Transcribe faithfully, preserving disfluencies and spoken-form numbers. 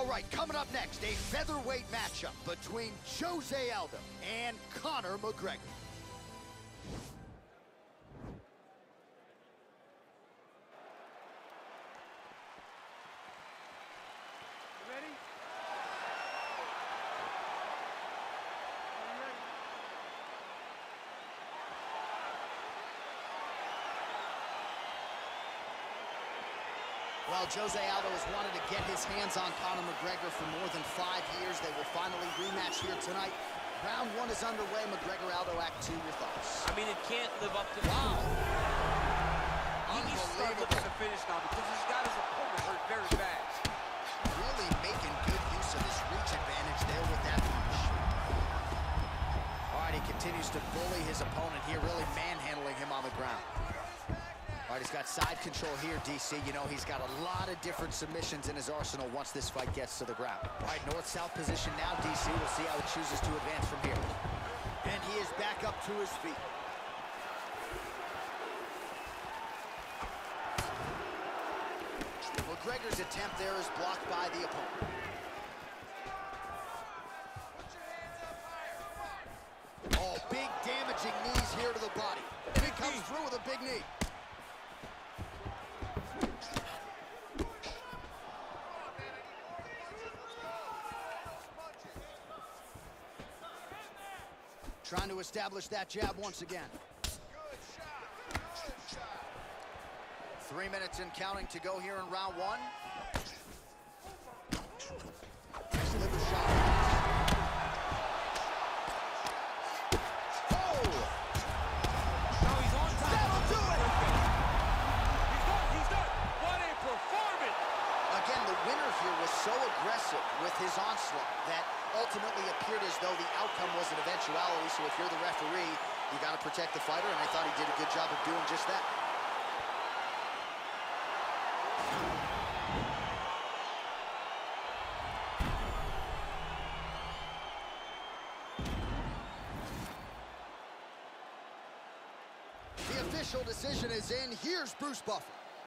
All right, coming up next, a featherweight matchup between Jose Aldo and Conor McGregor. Ready? Well, Jose Aldo has wanted to get his hands on Conor McGregor for more than five years. They will finally rematch here tonight. Round one is underway. McGregor-Aldo, Act two, your thoughts? I mean, it can't live up to... Wow! He needs to start looking to finish now because he's got his opponent hurt very bad. Really making good use of his reach advantage there with that punch. All right, he continues to bully his opponent here, really manhandling him on the ground. All right, he's got side control here, D C. You know, he's got a lot of different submissions in his arsenal once this fight gets to the ground. All right, north-south position now, D C. We'll see how he chooses to advance from here. And he is back up to his feet. McGregor's attempt there is blocked by the opponent. Oh, big damaging knees here to the body. And he comes through with a big knee. Trying to establish that jab once again. Good shot. Good shot. Three minutes and counting to go here in round one. Nice liver shot. Oh! No, he's on top. That'll do it! He's done. He's done. What a performance! Again, the winner here was so aggressive with his onslaught that ultimately appeared as though the outcome was an eventuality. So if you're the referee, you got to protect the fighter, and I thought he did a good job of doing just that. The official decision is in. Here's Bruce Buffer.